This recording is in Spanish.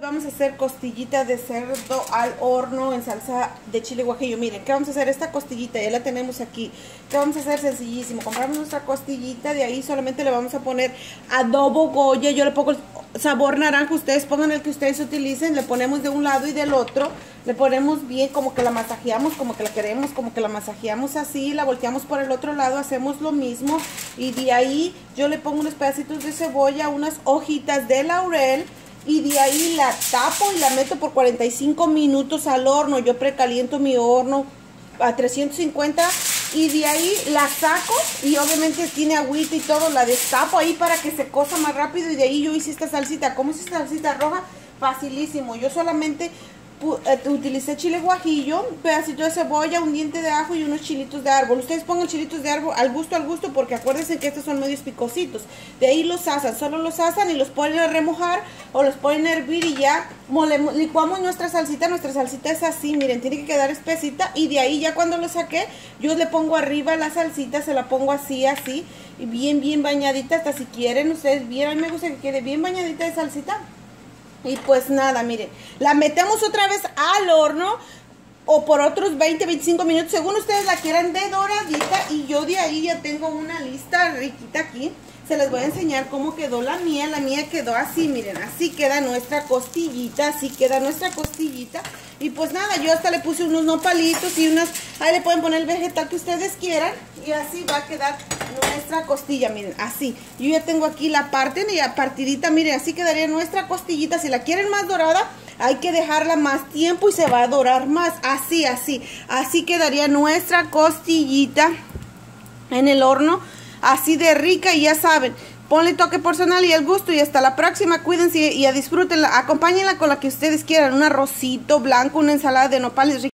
Vamos a hacer costillita de cerdo al horno en salsa de chile guajillo. Miren, ¿qué vamos a hacer? Esta costillita ya la tenemos aquí. ¿Qué vamos a hacer? Sencillísimo. Compramos nuestra costillita, de ahí solamente le vamos a poner adobo Goya. Yo le pongo el sabor naranja, ustedes pongan el que ustedes utilicen. Le ponemos de un lado y del otro. Le ponemos bien, como que la masajeamos, como que la queremos, como que la masajeamos así. La volteamos por el otro lado, hacemos lo mismo. Y de ahí yo le pongo unos pedacitos de cebolla, unas hojitas de laurel. Y de ahí la tapo y la meto por 45 minutos al horno. Yo precaliento mi horno a 350 y de ahí la saco y obviamente tiene agüita y todo. La destapo ahí para que se cosa más rápido y de ahí yo hice esta salsita. ¿Cómo es esta salsita roja? Facilísimo. Yo solamente utilicé chile guajillo, un pedacito de cebolla, un diente de ajo y unos chilitos de árbol. Ustedes pongan chilitos de árbol al gusto, porque acuérdense que estos son medios picositos. De ahí los asan, solo los asan y los ponen a remojar o los ponen a hervir y ya licuamos nuestra salsita. Nuestra salsita es así, miren, tiene que quedar espesita y de ahí ya cuando lo saqué, yo le pongo arriba la salsita, se la pongo así, y bien bañadita, hasta si quieren ustedes bien, a mí me gusta que quede bien bañadita de salsita. Y pues nada, miren, la metemos otra vez al horno o por otros 20-25 minutos, según ustedes la quieran, de doradita. Y yo de ahí ya tengo una lista riquita aquí. Se les voy a enseñar cómo quedó la mía. La mía quedó así, miren, así queda nuestra costillita, así queda nuestra costillita. Y pues nada, yo hasta le puse unos nopalitos y unas, ahí le pueden poner el vegetal que ustedes quieran. Y así va a quedar nuestra costilla, miren, así. Yo ya tengo aquí la parte ya partidita, miren, así quedaría nuestra costillita. Si la quieren más dorada, hay que dejarla más tiempo y se va a dorar más. Así quedaría nuestra costillita en el horno. Así de rica y ya saben, ponle toque personal y el gusto y hasta la próxima. Cuídense y a disfrútenla, acompáñenla con la que ustedes quieran, un arrocito blanco, una ensalada de nopales.